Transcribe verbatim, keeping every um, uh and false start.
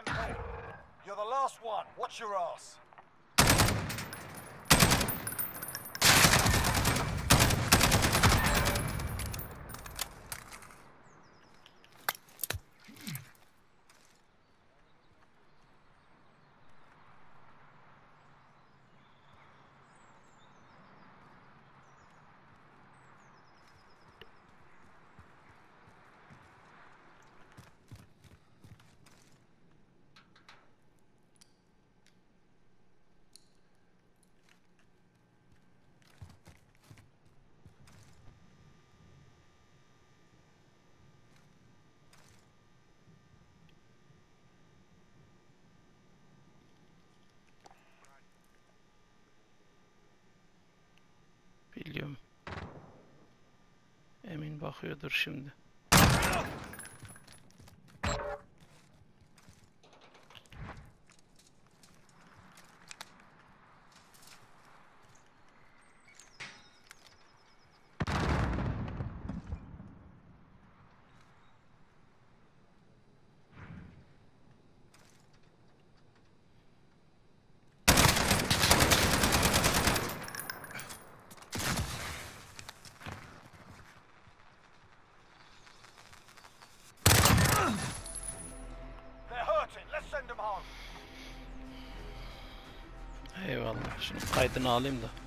M P. You're the last one. Watch your ass. Biliyorum. Emin bakıyordur şimdi. Eyvallah. Şunu kaydını alayım da.